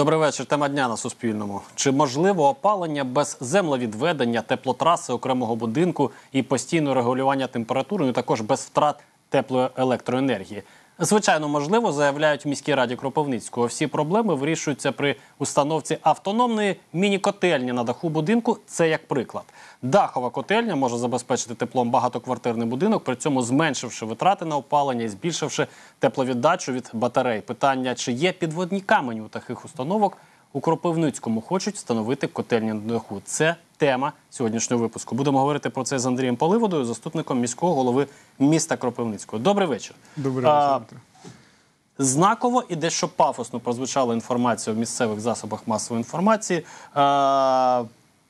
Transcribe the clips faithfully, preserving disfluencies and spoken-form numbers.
Добрий вечір. Тема дня на Суспільному. Чи можливо опалення без землевідведення, теплотраси окремого будинку і постійного регулювання температури, і також без втрат теплої електроенергії? Звичайно, можливо, заявляють в міській раді Кропивницького. Всі проблеми вирішуються при установці автономної міні-котельні на даху будинку. Це як приклад. Дахова котельня може забезпечити теплом багатоквартирний будинок, при цьому зменшивши витрати на опалення і збільшивши тепловіддачу від батарей. Питання, чи є підводні камені у таких установок? У Кропивницькому хочуть встановити котельні на даху. Це тема сьогоднішнього випуску. Будемо говорити про це з Андрієм Поливодою, заступником міського голови міста Кропивницького. Добрий вечір. Добрий вечір. А, знаково і дещо пафосно прозвучала інформація в місцевих засобах масової інформації. А,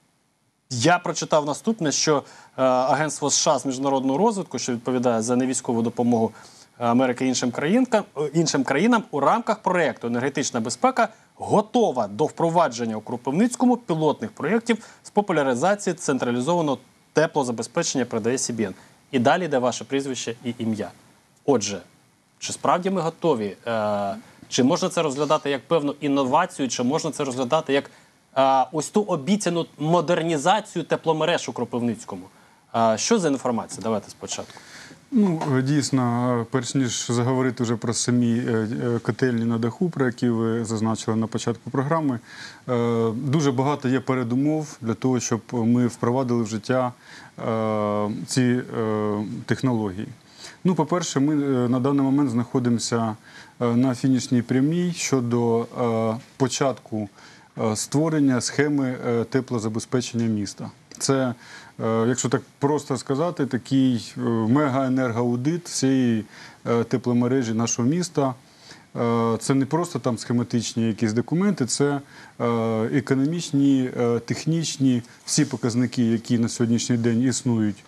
я прочитав наступне, що а, Агентство США з міжнародного розвитку, що відповідає за невійськову допомогу Америки іншим країнам, іншим країнам, у рамках проєкту «Енергетична безпека» готова до впровадження у Кропивницькому пілотних проєктів з популяризації централізованого теплозабезпечення, передає Сі Бі Ен. І далі йде ваше прізвище і ім'я. Отже, чи справді ми готові? Е, чи можна це розглядати як певну інновацію, чи можна це розглядати як е, ось ту обіцяну модернізацію тепломереж у Кропивницькому? Е, що за інформація? Давайте спочатку. Ну, дійсно, перш ніж заговорити вже про самі котельні на даху, про які ви зазначили на початку програми, дуже багато є передумов для того, щоб ми впровадили в життя ці технології. Ну, по-перше, ми на даний момент знаходимося на фінішній прямій щодо початку створення схеми теплозабезпечення міста. Це, якщо так просто сказати, такий мега-енергоаудит всієї тепломережі нашого міста. Це не просто там схематичні якісь документи, це економічні, технічні, всі показники, які на сьогоднішній день існують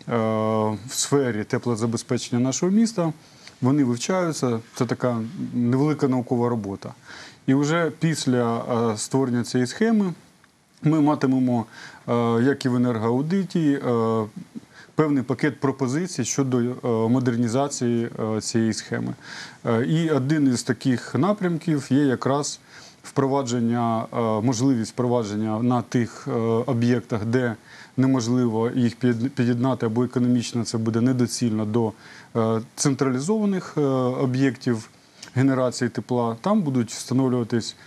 в сфері теплозабезпечення нашого міста, вони вивчаються, це така невелика наукова робота. І вже після створення цієї схеми ми матимемо, як і в енергоаудиті, певний пакет пропозицій щодо модернізації цієї схеми. І один із таких напрямків є якраз впровадження, можливість впровадження на тих об'єктах, де неможливо їх під'єднати або економічно це буде недоцільно до централізованих об'єктів генерації тепла. Там будуть встановлюватись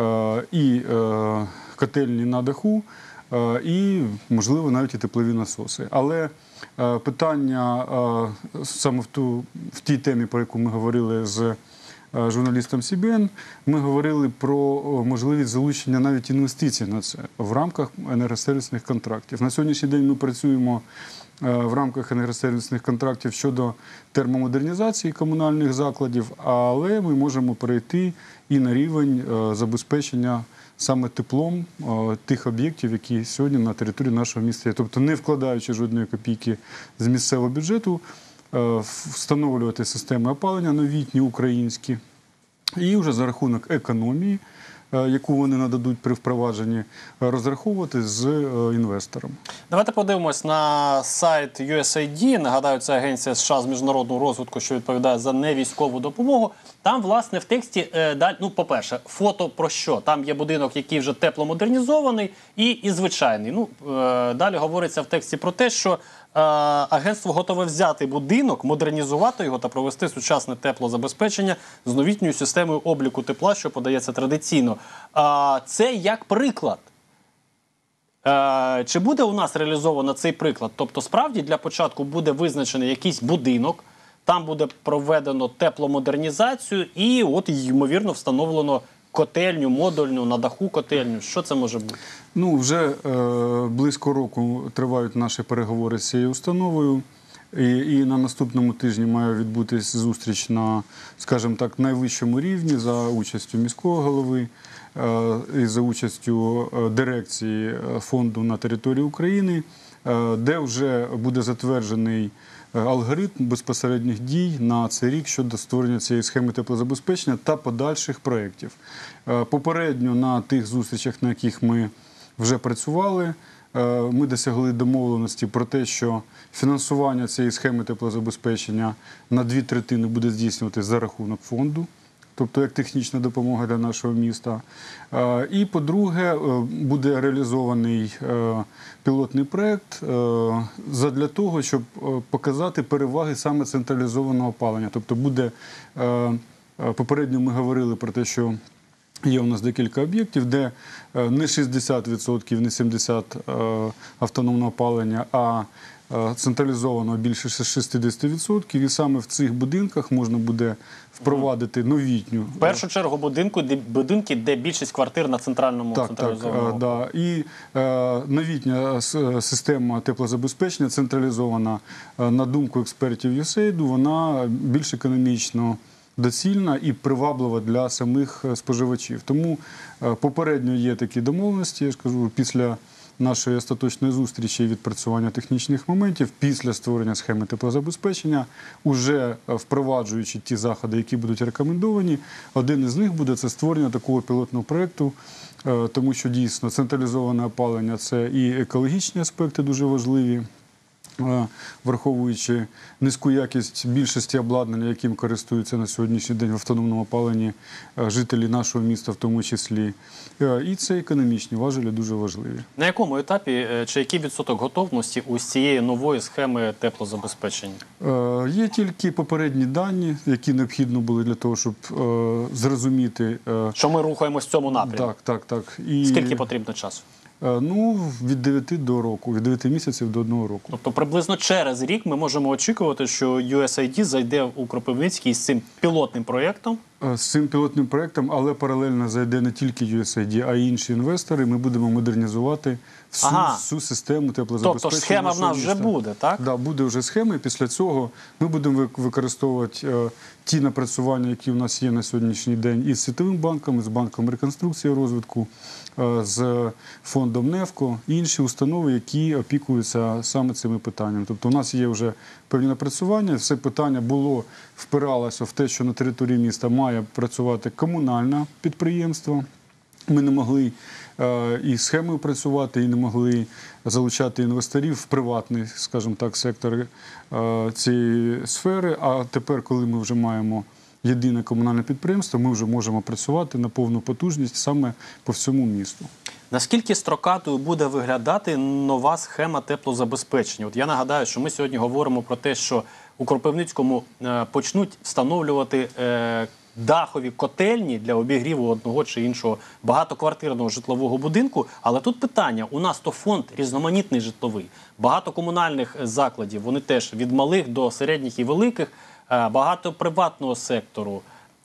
і котельні на даху, і, можливо, навіть і теплові насоси. Але питання саме в, ту, в тій темі, про яку ми говорили з журналістом Сі Бі Ен, ми говорили про можливість залучення навіть інвестицій на це в рамках енергосервісних контрактів. На сьогоднішній день ми працюємо в рамках енергосервісних контрактів щодо термомодернізації комунальних закладів, але ми можемо перейти і на рівень забезпечення саме теплом тих об'єктів, які сьогодні на території нашого міста є. Тобто, не вкладаючи жодної копійки з місцевого бюджету, встановлювати системи опалення новітні, українські, і вже за рахунок економії, яку вони нададуть при впровадженні, розраховувати з інвестором. Давайте подивимось на сайт Ю Ес Ей Ай Ді. Нагадаю, це агенція США з міжнародного розвитку, що відповідає за невійськову допомогу. Там, власне, в тексті, ну, по-перше, фото про що? Там є будинок, який вже тепломодернізований і, і звичайний. Ну, далі говориться в тексті про те, що агентство готове взяти будинок, модернізувати його та провести сучасне теплозабезпечення з новітньою системою обліку тепла, що подається традиційно. Це як приклад. Чи буде у нас реалізовано цей приклад? Тобто, справді, для початку буде визначений якийсь будинок, там буде проведено тепломодернізацію і, от, ймовірно, встановлено котельню, модульну, на даху котельню. Що це може бути? Ну, вже е, близько року тривають наші переговори з цією установою. І, і на наступному тижні має відбутись зустріч на, скажімо так, найвищому рівні за участю міського голови е, і за участю дирекції фонду на території України, е, де вже буде затверджений алгоритм безпосередніх дій на цей рік щодо створення цієї схеми теплозабезпечення та подальших проєктів. Попередньо на тих зустрічах, на яких ми вже працювали, ми досягли домовленості про те, що фінансування цієї схеми теплозабезпечення на дві третини буде здійснюватися за рахунок фонду. тобто як технічна допомога для нашого міста. Е, І, по-друге, е, буде реалізований е, пілотний проєкт е, задля того, щоб е, показати переваги саме централізованого опалення. Тобто буде, е, е, попередньо ми говорили про те, що є у нас декілька об'єктів, де е, не шістдесят відсотків, не сімдесят відсотків е, автономного опалення, а е, централізовано більше шістдесят відсотків. І саме в цих будинках можна буде впровадити новітню. В першу чергу будинку, де, будинки, де більшість квартир на центральному Так, централізованому. так, да. І е, новітня с- система теплозабезпечення централізована, е, на думку експертів ю ес ей ай ді, вона більш економічно доцільна і приваблива для самих е, споживачів. Тому е, попередньо є такі домовленості, я ж кажу, після нашої остаточної зустрічі і відпрацювання технічних моментів, після створення схеми теплозабезпечення, уже е, впроваджуючи ті заходи, які будуть рекомендовані, один із них буде це створення такого пілотного проєкту, е, тому що дійсно централізоване опалення – це і екологічні аспекти дуже важливі, е, враховуючи низьку якість більшості обладнання, яким користуються на сьогоднішній день в автономному опаленні е, жителі нашого міста в тому числі. Е, І це економічні важелі дуже важливі. На якому етапі, е, чи який відсоток готовності у цієї нової схеми теплозабезпечення? Е, Є тільки попередні дані, які необхідно були для того, щоб е, зрозуміти. е, Що ми рухаємось в цьому напрямку? Так, так, так. І, Скільки потрібно часу? е, Ну, від дев'яти до року, від дев'яти місяців до одного року. Тобто приблизно через рік ми можемо очікувати, що ю ес ей ай ді зайде у Кропивницький з цим пілотним проєктом. Е, З цим пілотним проєктом, але паралельно зайде не тільки ю ес ей ай ді, а й інші інвестори. Ми будемо модернізувати всю, Ага. всю систему теплозабезпечення. Тобто схема в нашого нас вже міста. буде, так? Да, буде вже схема, і після цього ми будемо вик- використовувати е, ті напрацювання, які в нас є на сьогоднішній день із Світовим банком, з Банком реконструкції і розвитку, е, з фондом НЕФКО і інші установи, які опікуються саме цими питаннями. Тобто у нас є вже певні напрацювання, все питання було, впиралося в те, що на території міста має працювати комунальне підприємство. Ми не могли е, і схемою працювати, і не могли залучати інвесторів в приватний, скажімо так, сектор е, цієї сфери. А тепер, коли ми вже маємо єдине комунальне підприємство, ми вже можемо працювати на повну потужність саме по всьому місту. Наскільки строкатою буде виглядати нова схема теплозабезпечення? От я нагадаю, що ми сьогодні говоримо про те, що у Кропивницькому е, почнуть встановлювати е, дахові котельні для обігріву одного чи іншого багатоквартирного житлового будинку. Але тут питання, у нас то фонд різноманітний житловий, багато комунальних закладів, вони теж від малих до середніх і великих, е, багато приватного сектору.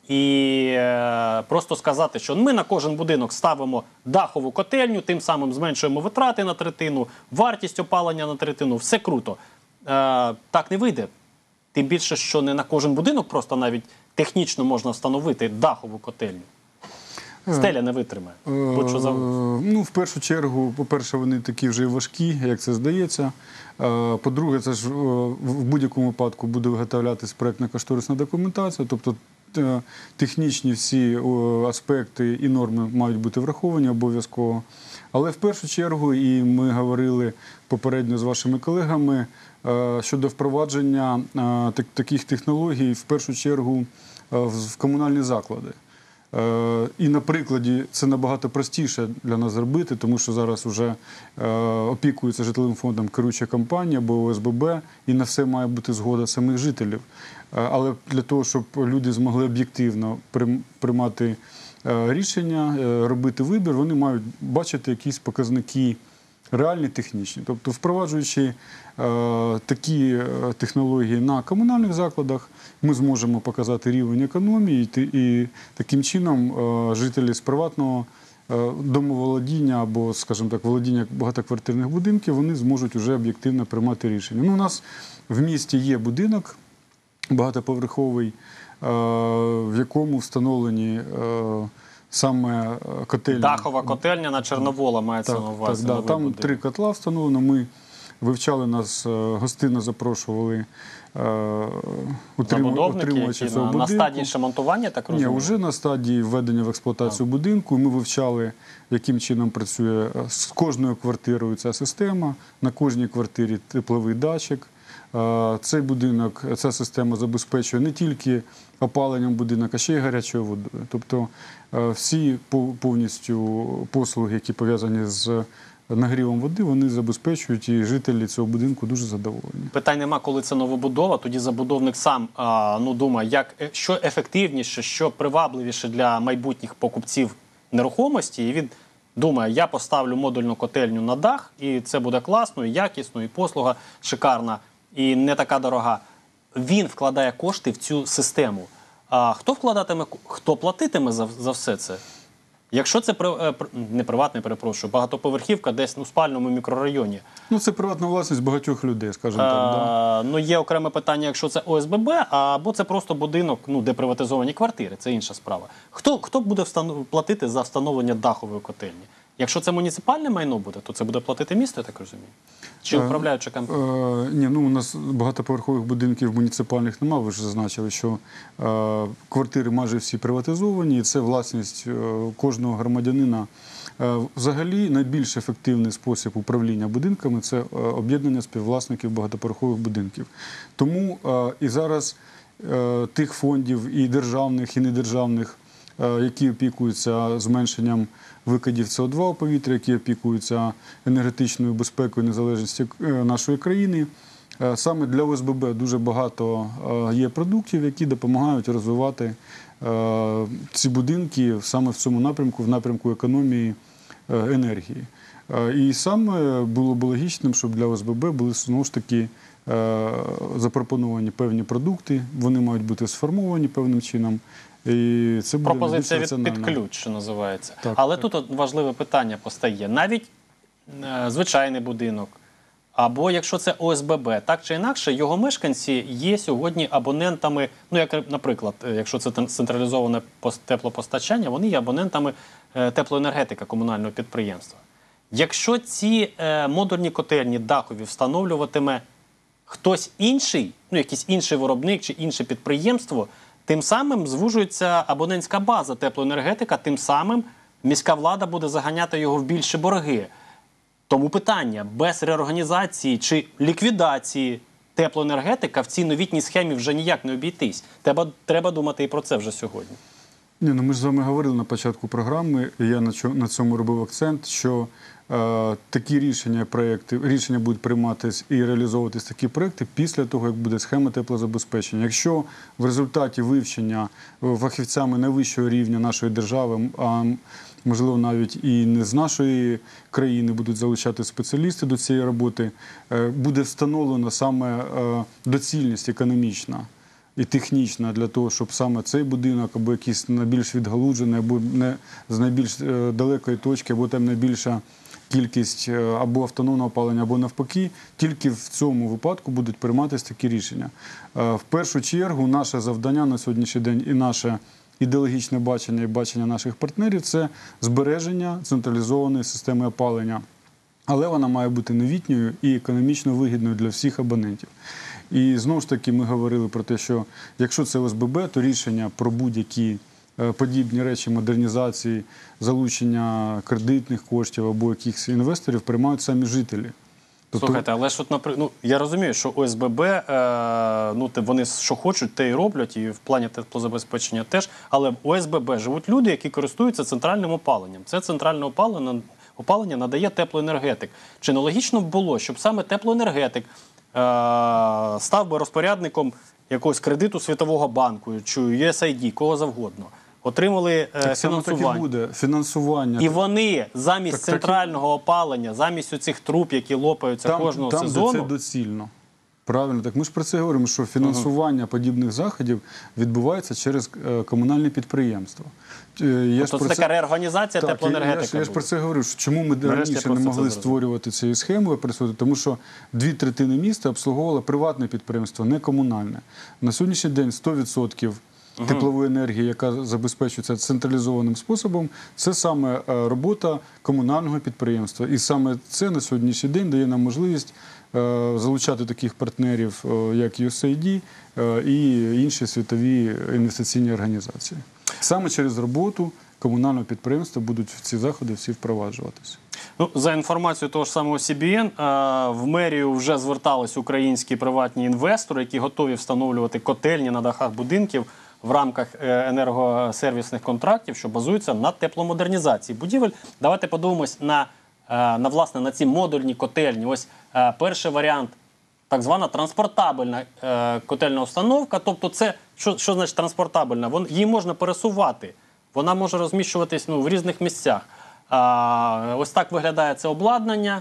І е, просто сказати, що ми на кожен будинок ставимо дахову котельню, тим самим зменшуємо витрати на третину, вартість опалення на третину, все круто. Е, так не вийде. Тим більше, що не на кожен будинок просто навіть технічно можна встановити дахову котельню. Стеля не витримає. Будь-що за... Е, Ну, в першу чергу, по-перше, вони такі вже і важкі, як це здається. Е, По-друге, це ж е, в будь-якому випадку буде виготовлятись проєктно-кошторисна документація, тобто е, технічні всі о, аспекти і норми мають бути враховані обов'язково. Але в першу чергу, і ми говорили попередньо з вашими колегами, е, щодо впровадження е, так- таких технологій, в першу чергу, е, в в комунальні заклади. Е, І на прикладі це набагато простіше для нас зробити, тому що зараз вже е, опікується житловим фондом керуюча компанія або о ес бе бе, і на все має бути згода самих жителів. Е, Але для того, щоб люди змогли об'єктивно прийм- приймати е, рішення, е, робити вибір, вони мають бачити якісь показники реальні, технічні. Тобто, впроваджуючи е, такі е, технології на комунальних закладах, ми зможемо показати рівень економії, і, ти- і таким чином е, жителі з приватного е, домоволодіння або, скажімо так, володіння багатоквартирних будинків, вони зможуть вже об'єктивно приймати рішення. Ну, у нас в місті є будинок багатоповерховий, е, в якому встановлені е, саме котельні. Дахова котельня на Чорновола мається Так, на увазі. так, да. новий Там будинок. три котла встановлено. Ми вивчали нас, е, гостинно запрошували е, утрим- Забудовники, утримувачі які цього на, на будинку. стадії ще монтування, так Ні, розумію? вже на стадії введення в експлуатацію будинку. Ми вивчали, яким чином працює з кожною квартирою ця система. На кожній квартирі тепловий датчик. Е, Цей будинок, ця система забезпечує не тільки опаленням будинок, а ще й гарячою водою. Тобто е, всі по- повністю послуги, які пов'язані з нагрівом води, вони забезпечують, і жителі цього будинку дуже задоволені. Питань нема, коли це новобудова, тоді забудовник сам а, ну, думає, як, е, що ефективніше, що привабливіше для майбутніх покупців нерухомості, і він думає, я поставлю модульну котельню на дах, і це буде класно, і якісно, і послуга шикарна, і не така дорога. Він вкладає кошти в цю систему. А хто вкладатиме, хто платитиме за, за все це? Якщо це при- е, при- не приватний, перепрошую, багатоповерхівка десь ну, в спальному мікрорайоні. Ну, це приватна власність багатьох людей, скажімо так. Да. А, ну, є окреме питання, якщо це О С Б Б, або це просто будинок, ну, де приватизовані квартири, це інша справа. Хто, хто буде встанов... платити за встановлення дахової котельні? Якщо це муніципальне майно буде, то це буде платити місто, я так розумію? Чи управляюча компанія? Е, ні, ну у нас багатоповерхових будинків муніципальних немає. Ви ж зазначили, що е, квартири майже всі приватизовані, і це власність е, кожного громадянина. Е, взагалі, найбільш ефективний спосіб управління будинками – це е, об'єднання співвласників багатоповерхових будинків. Тому е, і зараз е, тих фондів, і державних, і недержавних, е, які опікуються зменшенням викидів С О два у повітря, які опікуються енергетичною безпекою і незалежністю е, нашої країни. Е, Саме для О С Б Б дуже багато е, є продуктів, які допомагають розвивати е, ці будинки саме в цьому напрямку, в напрямку економії е, енергії. Е, І саме було б логічним, щоб для О С Б Б були знову ж таки е, запропоновані певні продукти, вони мають бути сформовані певним чином. І це буде Пропозиція найбільш від раціонально. під ключ, що називається. Так, Але так. тут от важливе питання постає. Навіть е, звичайний будинок, або якщо це О С Б Б, так чи інакше, його мешканці є сьогодні абонентами, ну, як, наприклад, е, якщо це тен- централізоване пос- теплопостачання, вони є абонентами е, теплоенергетика комунального підприємства. Якщо ці е, модульні котельні дахові встановлюватиме хтось інший, ну, якийсь інший виробник чи інше підприємство, тим самим звужується абонентська база теплоенергетика, тим самим міська влада буде заганяти його в більші борги. Тому питання, без реорганізації чи ліквідації теплоенергетика в цій новітній схемі вже ніяк не обійтись. Треба, треба думати і про це вже сьогодні. Ні, ну ми ж з вами говорили на початку програми, і я на, чо- на цьому робив акцент, що е, такі рішення, проекти, рішення будуть прийматись і реалізовуватись такі проекти після того, як буде схема теплозабезпечення. Якщо в результаті вивчення е, фахівцями найвищого рівня нашої держави, а можливо навіть і не з нашої країни будуть залучати спеціалісти до цієї роботи, е, буде встановлена саме е, доцільність економічна і технічна для того, щоб саме цей будинок або якийсь найбільш відгалуджений, або не з найбільш е, далекої точки, або там найбільша кількість е, або автономного опалення, або навпаки, тільки в цьому випадку будуть прийматися такі рішення. Е, В першу чергу наше завдання на сьогоднішній день і наше ідеологічне бачення і бачення наших партнерів – це збереження централізованої системи опалення. Але вона має бути новітньою і економічно вигідною для всіх абонентів. І знову ж таки ми говорили про те, що якщо це О С Б Б, то рішення про будь-які е, подібні речі, модернізації, залучення кредитних коштів або якихось інвесторів приймають самі жителі. Тобто, Слухайте, але ж от, наприклад, ну, я розумію, що О С Б Б, е, ну, те- вони що хочуть, те і роблять, і в плані теплозабезпечення теж, але в О С Б Б живуть люди, які користуються центральним опаленням. Це центральне опалення, опалення надає теплоенергетик. Чи не логічно б було, щоб саме теплоенергетик е, став би розпорядником якогось кредиту Світового банку, чи Ю Ес Ай Ді, кого завгодно, отримали е, так само так і фінансування. буде. Фінансування. І вони замість Так, так і- центрального опалення, замість оцих труб, які лопаються там, кожного там, сезону, де це доцільно. Правильно, так ми ж про це говоримо, що фінансування подібних заходів відбувається через е, комунальні підприємства. Е, я тобто ж про це така реорганізація Так, теплоенергетики. Я, ж- я ж про буде. це говорю, що чому ми Нарешті я раніше просто не це могли зрозумів. створювати цією схемою, присутити, тому що дві третини міста обслуговувало приватне підприємство, не комунальне. На сьогоднішній день сто відсотків теплової енергії, яка забезпечується централізованим способом, це саме е, робота комунального підприємства. І саме це на сьогоднішній день дає нам можливість е, залучати таких партнерів, е, як Ю Ес Ай Ді е, і інші світові інвестиційні організації. Саме через роботу комунального підприємства будуть ці заходи всі впроваджуватися. Ну, за інформацією того ж самого Сі Бі Ен, в мерію вже звертались українські приватні інвестори, які готові встановлювати котельні на дахах будинків в рамках енергосервісних контрактів, що базуються на тепломодернізації будівель. Давайте подивимось на, на, власне, на ці модульні котельні. Ось перший варіант – так звана транспортабельна котельна установка. Тобто це, що, що значить транспортабельна? Вон, її можна пересувати, вона може розміщуватись ну, в різних місцях. А, ось так виглядає це обладнання.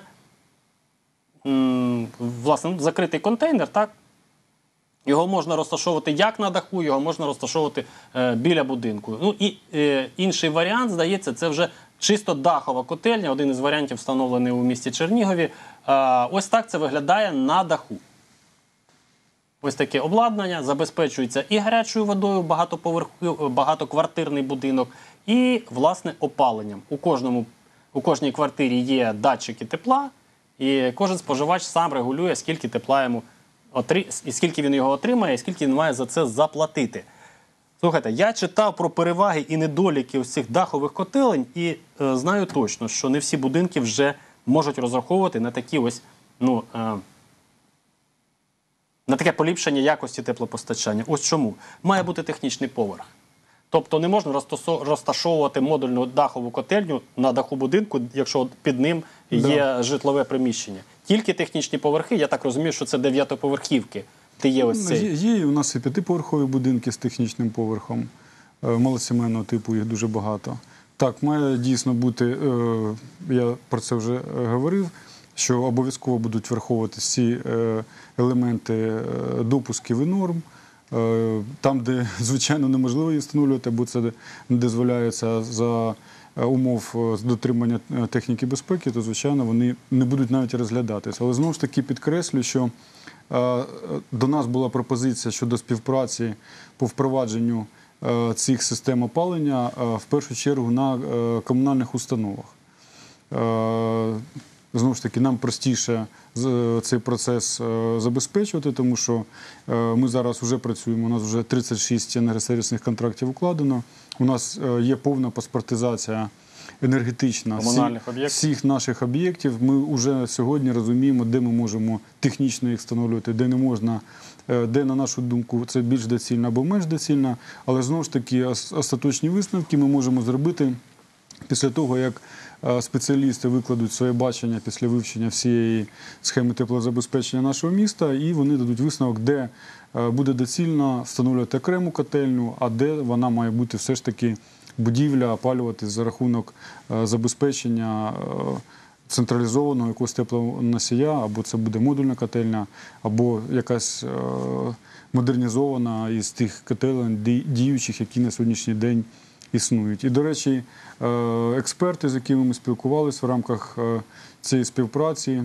М, власне, ну, закритий контейнер, так? Його можна розташовувати як на даху, його можна розташовувати е, біля будинку. Ну і е, інший варіант, здається, це вже чисто дахова котельня. Один із варіантів встановлений у місті Чернігові. Е, ось так це виглядає на даху. Ось таке обладнання, забезпечується і гарячою водою багатоповерховий, багатоквартирний будинок, і, власне, опаленням. У кожному, у кожній квартирі є датчики тепла, і кожен споживач сам регулює, скільки тепла йому і скільки він його отримає, і скільки він має за це заплатити. Слухайте, я читав про переваги і недоліки ось цих дахових котелень, і е, знаю точно, що не всі будинки вже можуть розраховувати на такі ось, ну, е, на таке поліпшення якості теплопостачання. Ось чому. Має бути технічний поверх. Тобто не можна розташовувати модульну дахову котельню на даху будинку, якщо під ним є да. житлове приміщення. Тільки технічні поверхи, я так розумію, що це дев'ятоповерхівки. Де є ось цей. Є, є у нас і п'ятиповерхові будинки з технічним поверхом. Малосімейного типу, їх дуже багато. Так, має дійсно бути, я про це вже говорив, що обов'язково будуть враховувати всі елементи допусків і норм. Там, де, звичайно, неможливо її встановлювати, бо це не дозволяється за умов дотримання техніки безпеки, то, звичайно, вони не будуть навіть розглядатися. Але, знову ж таки, підкреслю, що до нас була пропозиція щодо співпраці по впровадженню цих систем опалення, в першу чергу, на комунальних установах. Знову ж таки, нам простіше цей процес забезпечувати, тому що ми зараз вже працюємо, у нас вже тридцять шість енергосервісних контрактів укладено, у нас є повна паспортизація енергетична всіх, всіх наших об'єктів. Ми вже сьогодні розуміємо, де ми можемо технічно їх встановлювати, де не можна, де, на нашу думку, це більш доцільно або менш доцільно, але знову ж таки остаточні висновки ми можемо зробити після того, як спеціалісти викладуть своє бачення після вивчення всієї схеми теплозабезпечення нашого міста, і вони дадуть висновок, де буде доцільно встановлювати окрему котельню, а де вона має бути все ж таки будівля опалюватись за рахунок забезпечення централізованого якогось теплоносія, або це буде модульна котельня, або якась модернізована із тих котелень діючих, які на сьогоднішній день існують. І, до речі, експерти, з якими ми спілкувалися в рамках цієї співпраці,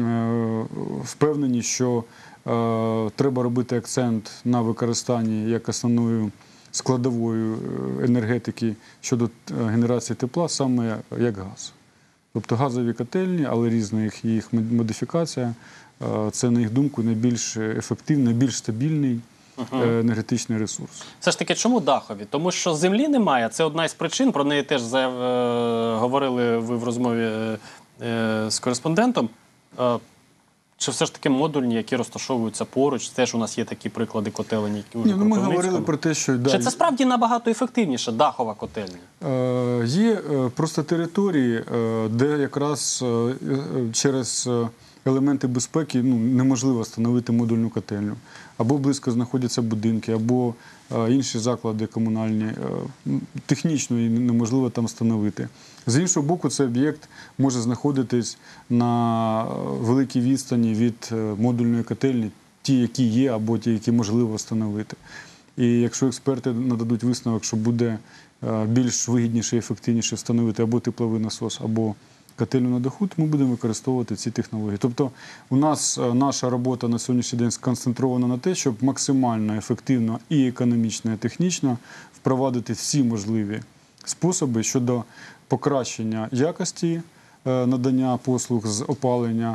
впевнені, що треба робити акцент на використанні як основною складовою енергетики щодо генерації тепла, саме як газ. Тобто газові котельні, але різна їх, їх модифікація, це, на їх думку, найбільш ефективний, найбільш стабільний енергетичний ресурс. Все ж таки, чому дахові? Тому що землі немає, це одна із причин, про неї теж заяв, е, говорили ви в розмові е, е, з кореспондентом. Е, чи все ж таки модульні, які розташовуються поруч, теж у нас є такі приклади котелень, які у Ні, ну, ми говорили про те, що... Да, чи це справді набагато ефективніше, дахова котельня? Е, є е, просто території, е, де якраз е, через... Е, елементи безпеки ну, неможливо встановити модульну котельню. Або близько знаходяться будинки, або е, інші заклади комунальні. Е, технічно її неможливо там встановити. З іншого боку, цей об'єкт може знаходитись на великій відстані від модульної котельні, ті, які є, або ті, які можливо встановити. І якщо експерти нададуть висновок, що буде е, більш вигідніше і ефективніше встановити або тепловий насос, або котельну на даху, то ми будемо використовувати ці технології. Тобто у нас наша робота на сьогоднішній день сконцентрована на те, щоб максимально ефективно і економічно, і технічно впровадити всі можливі способи щодо покращення якості надання послуг з опалення,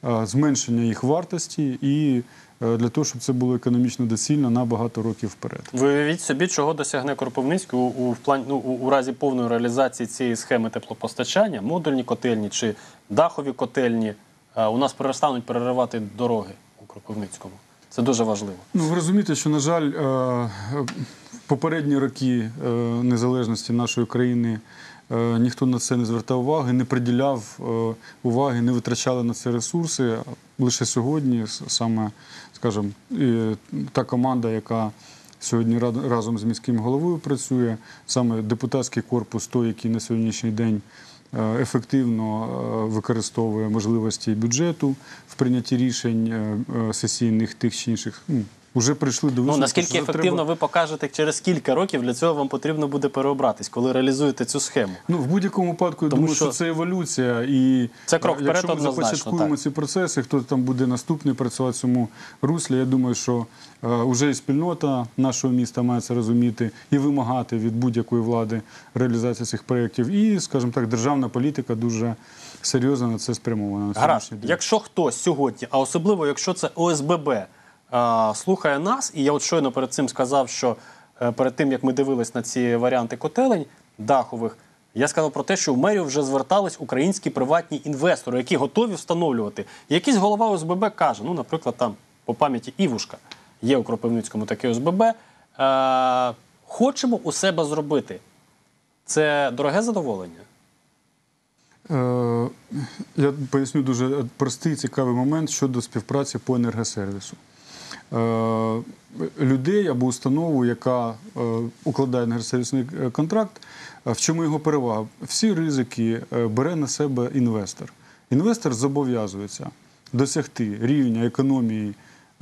е, зменшення їх вартості і е, для того, щоб це було економічно доцільно на багато років вперед. Ви уявіть собі, чого досягне Кропивницький у, у, в плані, ну, у, у разі повної реалізації цієї схеми теплопостачання, модульні котельні чи дахові котельні е, у нас перестануть переривати дороги у Кропивницькому. Це дуже важливо. Ну, ви розумієте, що, на жаль, е, попередні роки е, незалежності нашої країни е, ніхто на це не звертав уваги, не приділяв е, уваги, не витрачали на це ресурси. Лише сьогодні саме, скажімо, та команда, яка сьогодні разом з міським головою працює, саме депутатський корпус, той, який на сьогоднішній день ефективно використовує можливості бюджету в прийнятті рішень сесійних тих чи інших, вже прийшли до висновку. Ну, наскільки ефективно треба... ви покажете через кілька років, для цього вам потрібно буде переобратись, коли реалізуєте цю схему. Ну, в будь-якому випадку, я Тому думаю, що... що це еволюція. І це крок вперед, якщо ми започаткуємо ці процеси, хто там буде наступний працювати в цьому руслі, я думаю, що е, вже і спільнота нашого міста має це розуміти і вимагати від будь-якої влади реалізації цих проєктів. І, скажімо так, державна політика дуже серйозно на це спрямована. Гаразд, якщо хтось сьогодні, а особливо якщо це О С Б Б, слухає нас, і я от щойно перед цим сказав, що перед тим, як ми дивились на ці варіанти котелень дахових, я сказав про те, що в мерію вже звертались українські приватні інвестори, які готові встановлювати. І якийсь голова О С Б Б каже, ну, наприклад, там по пам'яті Івушка, є у Кропивницькому таке О С Б Б, е хочемо у себе зробити. Це дороге задоволення? Е я поясню дуже простий, цікавий момент щодо співпраці по енергосервісу. Людей або установу, яка укладає енергосервісний контракт, в чому його перевага? Всі ризики бере на себе інвестор. Інвестор зобов'язується досягти рівня економії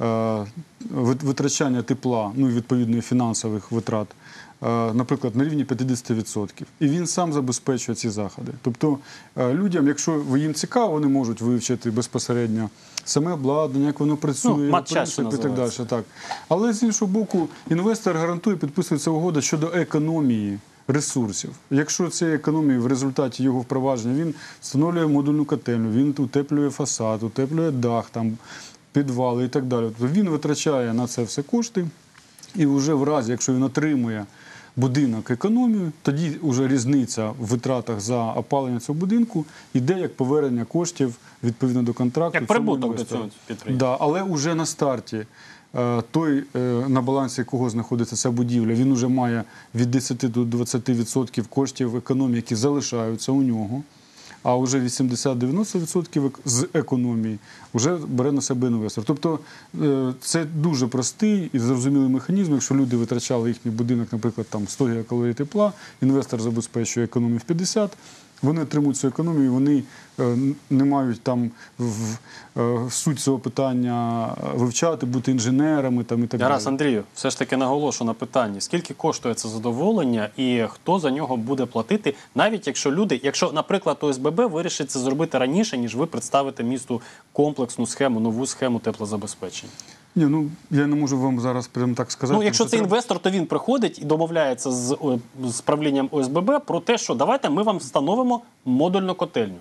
витрачання тепла, ну і відповідно фінансових витрат, наприклад, на рівні п'ятдесят відсотків. І він сам забезпечує ці заходи. Тобто людям, якщо їм цікаво, вони можуть вивчити безпосередньо саме обладнання, як воно працює, ну, матчасть, і так далі. Так. Але з іншого боку, інвестор гарантує, підписується угода щодо економії ресурсів. Якщо це економія в результаті його впровадження, він встановлює модульну котельню, він утеплює фасад, утеплює дах, там, підвали і так далі. Тобто він витрачає на це все кошти, і вже в разі, якщо він отримує будинок економію, тоді вже різниця в витратах за опалення цього будинку йде як повернення коштів відповідно до контракту. Як прибуток до цього підприємства. Да, але вже на старті той, на балансі якого знаходиться ця будівля, він вже має від десяти до двадцяти відсотків коштів економії, які залишаються у нього. А вже вісімдесят-дев'яносто відсотків з економії вже бере на себе інвестор. Тобто це дуже простий і зрозумілий механізм. Якщо люди витрачали їхній будинок, наприклад, там сто гігакалорій тепла, інвестор забезпечує економію в п'ятдесят, вони отримують цю економію, вони не мають там в, в суть цього питання вивчати, бути інженерами там, і так далі. Гаразд, Андрію, все ж таки наголошу на питанні, скільки коштує це задоволення і хто за нього буде платити, навіть якщо люди, якщо, наприклад, О С Б Б вирішить це зробити раніше, ніж ви представите місту комплексну схему, нову схему теплозабезпечення. Ні, ну я не можу вам зараз прямо так сказати. Ну, якщо це треба... інвестор, то він приходить і домовляється з, з правлінням О С Б Б про те, що давайте ми вам встановимо модульну котельню.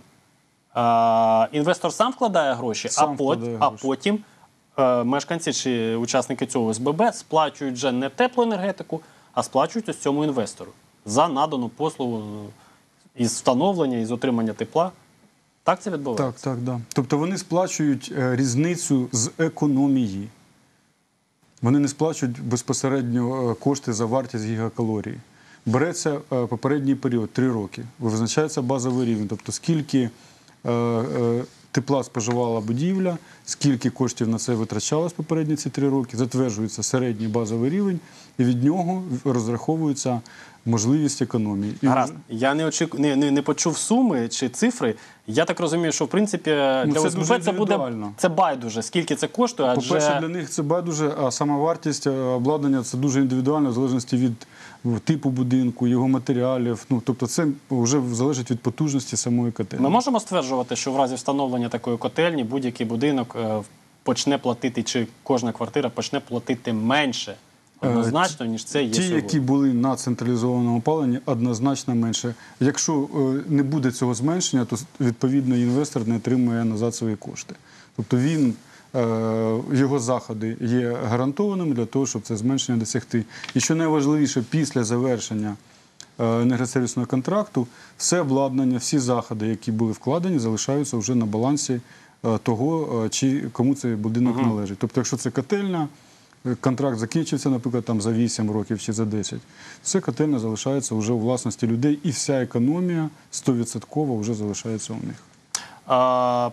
А, інвестор сам вкладає гроші, сам а, пот, вкладає а гроші. потім а, мешканці чи учасники цього О С Б Б сплачують вже не теплоенергетику, а сплачують ось цьому інвестору за надану послугу із встановлення, із отримання тепла. Так це відбувається? Так, так, да. Тобто вони сплачують різницю з економії. Вони не сплачують безпосередньо кошти за вартість гігакалорії. Береться попередній період, три роки, визначається базовий рівень, тобто скільки тепла споживала будівля, скільки коштів на це витрачалось попередні ці три роки, затверджується середній базовий рівень, і від нього розраховується можливість економії. Гаразд. Я не, очік... не, не, не почув суми чи цифри. Я так розумію, що в принципі для ну, це О С Б Б це буде це байдуже, скільки це коштує, адже... По-перше, для них це байдуже, а сама вартість обладнання це дуже індивідуально, в залежності від типу будинку, його матеріалів. Ну, тобто це вже залежить від потужності самої котельні. Ми можемо стверджувати, що в разі встановлення такої котельні будь-який будинок почне платити, чи кожна квартира почне платити менше однозначно, ніж це є Ті, сьогодні. які були на централізованому опаленні, однозначно менше. Якщо е, не буде цього зменшення, то відповідно інвестор не отримує назад свої кошти. Тобто він, е, його заходи є гарантованими для того, щоб це зменшення досягти. І що найважливіше, після завершення е, енергосервісного контракту, все обладнання, всі заходи, які були вкладені, залишаються вже на балансі е, того, е, чи кому цей будинок Угу. належить. Тобто, якщо це котельня, контракт закінчився, наприклад, там за вісім років чи за десять, все котельня залишається вже у власності людей, і вся економія сто відсотків вже залишається у них. А,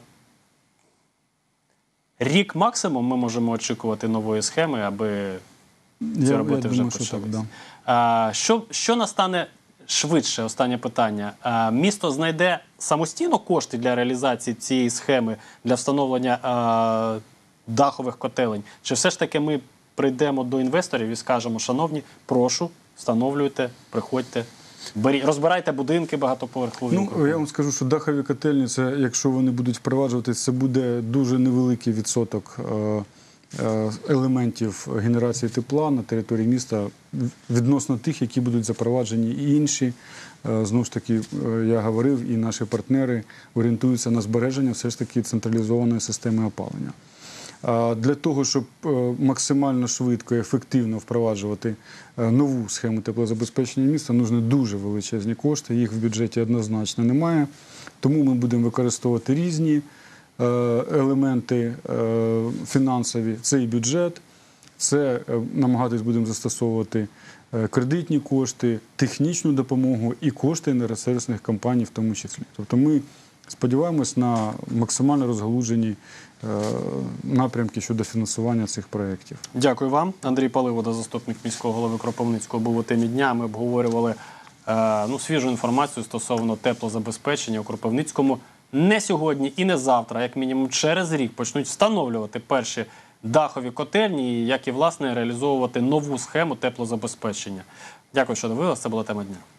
рік максимум ми можемо очікувати нової схеми, аби ці Я, роботи я вже думаю, що почались. так, да. А, що, що настане швидше? Останнє питання. А, місто знайде самостійно кошти для реалізації цієї схеми, для встановлення а, дахових котелень? Чи все ж таки ми прийдемо до інвесторів і скажемо: шановні, прошу, встановлюйте, приходьте, беріть, розбирайте будинки багатоповерхові? Ну, я вам скажу, що дахові котельні, це, якщо вони будуть впроваджуватися, це буде дуже невеликий відсоток е, е, елементів генерації тепла на території міста відносно тих, які будуть запроваджені і інші. Е, знову ж таки, е, я говорив, і наші партнери орієнтуються на збереження все ж таки централізованої системи опалення. Для того, щоб максимально швидко і ефективно впроваджувати нову схему теплозабезпечення міста, потрібні дуже величезні кошти, їх в бюджеті однозначно немає. Тому ми будемо використовувати різні елементи фінансові. Це і бюджет, це намагатись будемо застосовувати кредитні кошти, технічну допомогу і кошти енергосервісних компаній в тому числі. Тобто ми сподіваємось на максимально розгалужені е, напрямки щодо фінансування цих проєктів. Дякую вам. Андрій Паливода, заступник міського голови Кропивницького, був у темі дня. Ми обговорювали е, ну, свіжу інформацію стосовно теплозабезпечення у Кропивницькому. Не сьогодні і не завтра, як мінімум через рік, почнуть встановлювати перші дахові котельні, як і, власне, реалізовувати нову схему теплозабезпечення. Дякую, що дивилися. Це була тема дня.